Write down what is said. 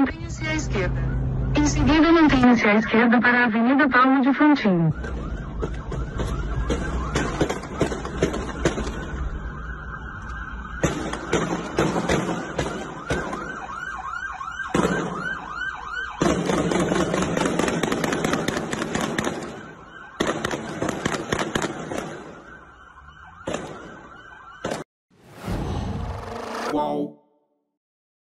Mantenha-se à esquerda. Em seguida, mantenha-se à esquerda para a Avenida Paulo de Frontin.